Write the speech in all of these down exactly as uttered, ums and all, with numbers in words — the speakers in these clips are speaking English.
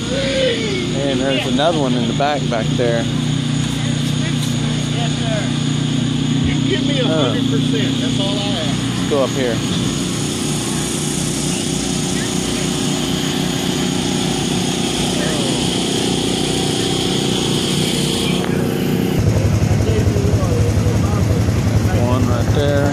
And there's another one in the back back there. Yes, sir. You give me a hundred percent. That's all I have. Let's go up here. One right there.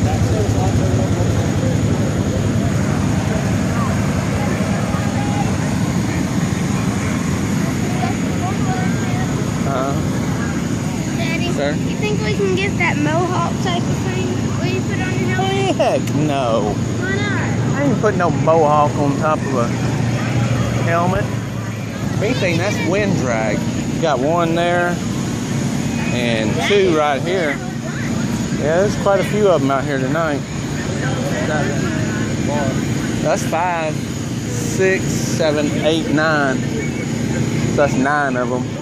Sir? You think we can get that mohawk type of thing? Will you put on your helmet? Heck no. Why not? I ain't putting no mohawk on top of a helmet. Main thing, that's wind drag. Got one there and two right here. Yeah, there's quite a few of them out here tonight. That's five, six, seven, eight, nine. So that's nine of them.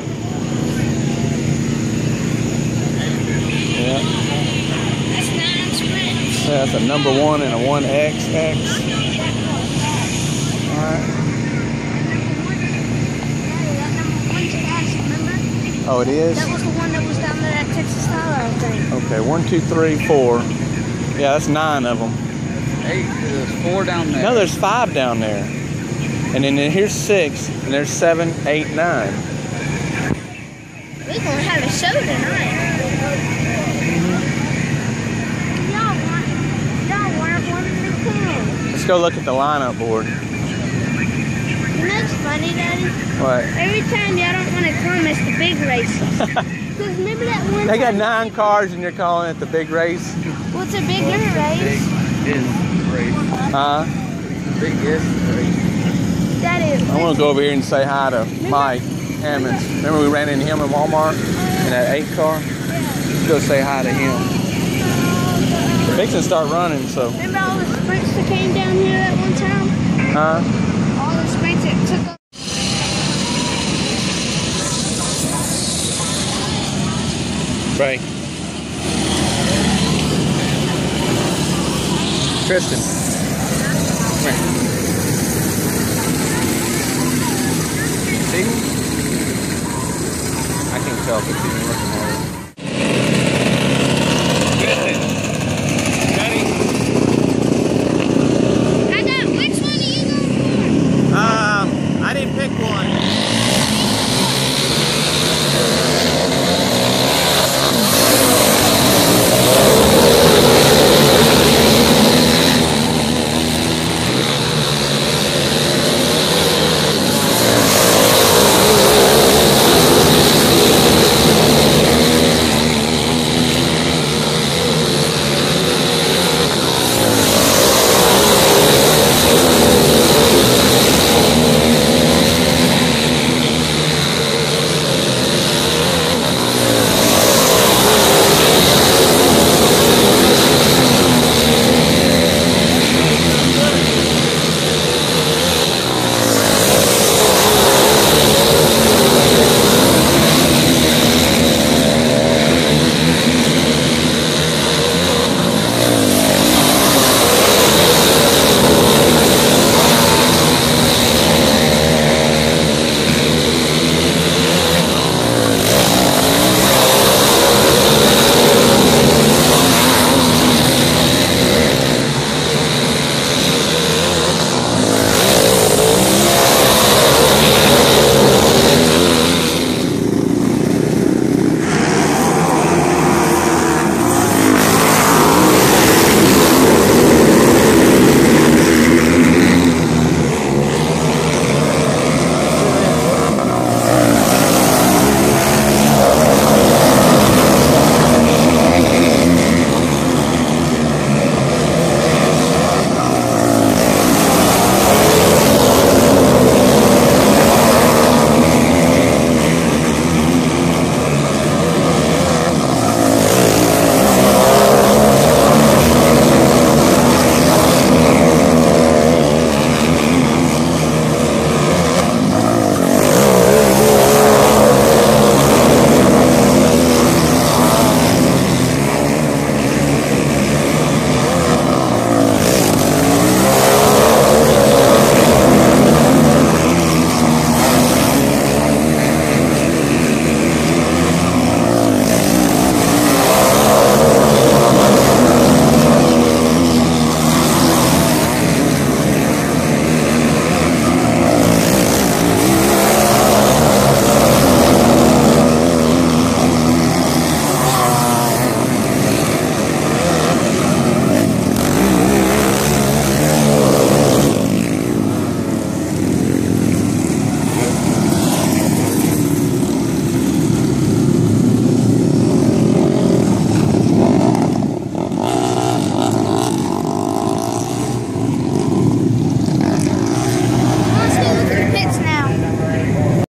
Yeah. That's nine sprints. Yeah, that's a number one and a one X X. Alright. Oh, it is? That was the one that was down there at Texas Tyler, I think. Okay, one, two, three, four. Yeah, that's nine of them. Eight, there's four down there. No, there's five down there. And then here's six, and there's seven, eight, nine. We're going to have a show tonight. Y'all want, y'all want one of the cool. Let's go look at the lineup board. You know what's funny, Daddy? What? Every time y'all don't want to come, it's the big races. Because remember that one They got time- nine cars and you're calling it the big race? What's a bigger race? Is race. Huh? Biggest race. That is. I want to go over here and say hi to Mike Hammonds. Remember we ran into him in Walmart in that eight car? Let's go say hi to him. They're fixing to start running, so. Remember all the sprints that came down here at one time? Huh? All the sprints that took up. Right. Tristan. Come here. See? I can't tell if it's even looking at it. Tristan. Ready? I got, which one are you going for? Um, I didn't pick one.